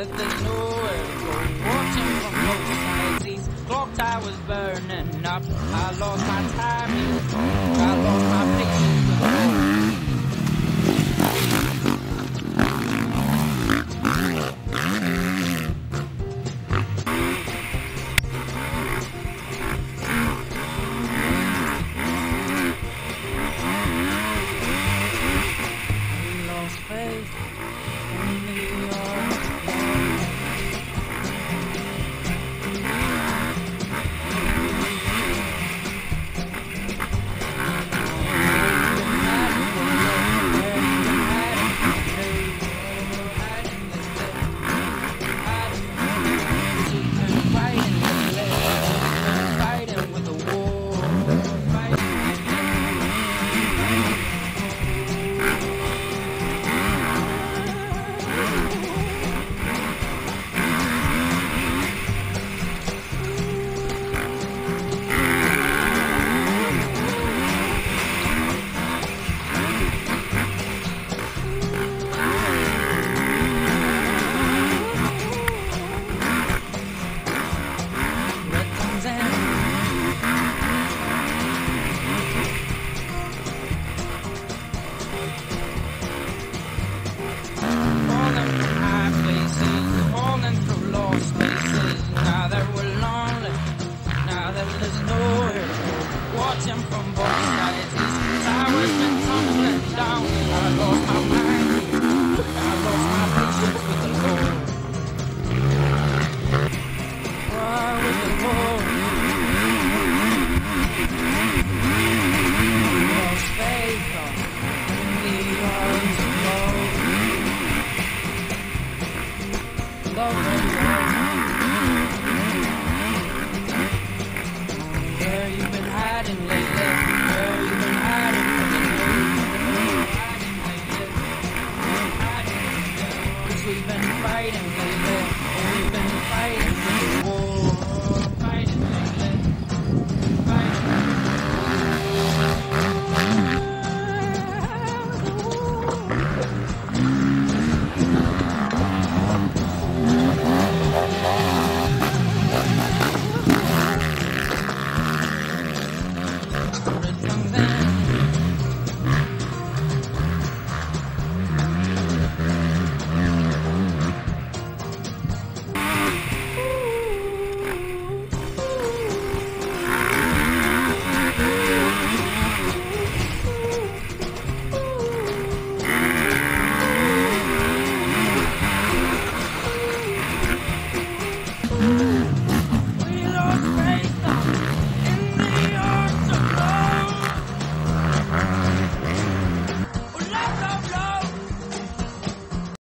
that there's nowhere to go. Watching from both sides, these clock towers burning up. I lost my timing, I lost my patience with lost faith in the watching from both sides, these towers been tumbling down. I lost my mind, I lost my patience with the Lord. Why with the Lord? Lost faith in the arms of love. Love and love. Where you been hiding lately? Where you been hiding from the news? 'Cause we've been fighting lately.